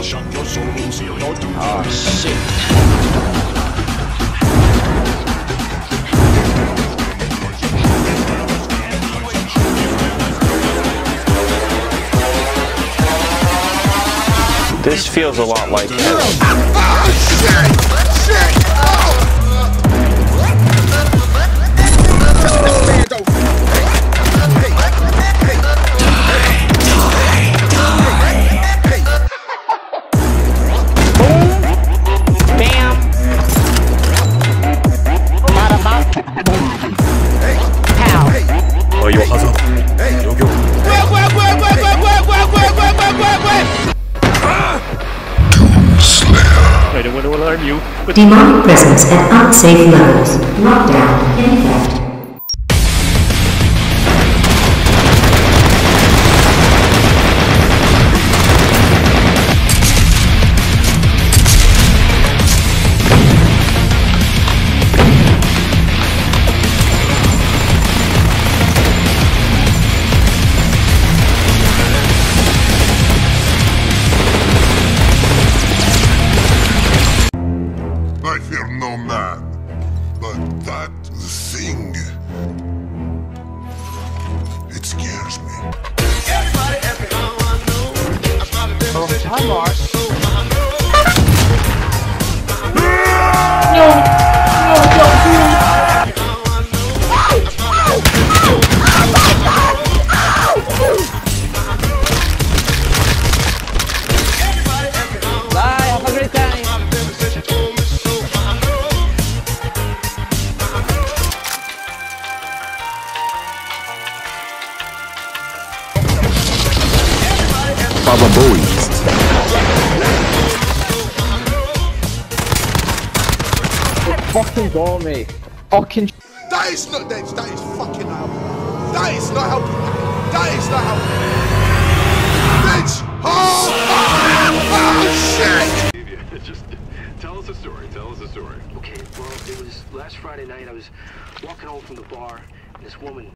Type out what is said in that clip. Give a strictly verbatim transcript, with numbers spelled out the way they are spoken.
Oh shit. This feels a lot like hell. Oh shit! Shit! Oh! I don't want to alarm you, but demonic presence at unsafe levels. Lockdown in effect. I fear no man, but that thing, it scares me. Everybody, everyone I know, I'm not a different situation. No, no, don't do it. Bye, have a great time. Baba Bowie. Fucking go, mate. Fucking. That is not, that is, that is fucking helping. That is not helping. That is not helping. Bitch! Oh! Oh, shit! Just tell us a story. Tell us a story. Okay, well, it was last Friday night. I was walking home from the bar, and this woman